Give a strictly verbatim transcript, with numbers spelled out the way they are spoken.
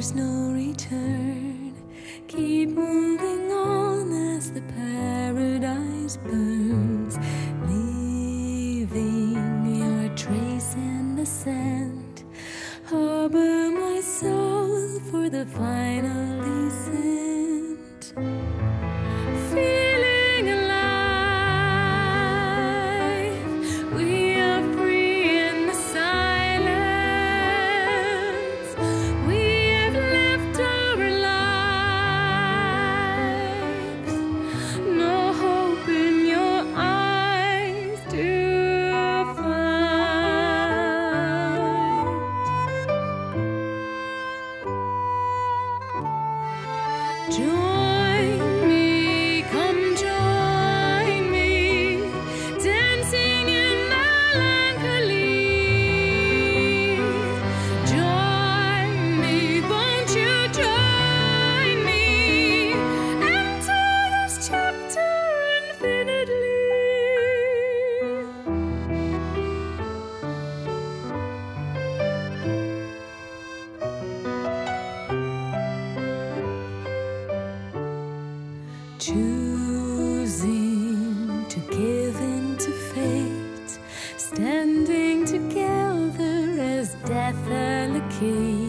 there's no return. Keep moving on as the paradise burns, leaving your trace in the sand. Harbor my soul for the final descent. Feeling alive, we are free in the silence. We have left our lives. No hope in your eyes to find. Join me, come join me, dancing in melancholy. Join me, won't you join me, enter this chapter infinitely. Choosing to give in to fate, standing together as death allocates.